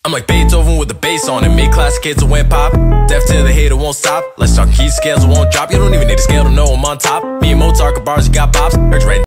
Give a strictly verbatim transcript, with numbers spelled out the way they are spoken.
I'm like Beethoven with the bass on it. Made classic hits that went pop. Deaf to the hater won't stop. Let's talk key scales that won't drop. You don't even need a scale to know I'm on top. Me and Mozart got bars, you got bops. Heard you right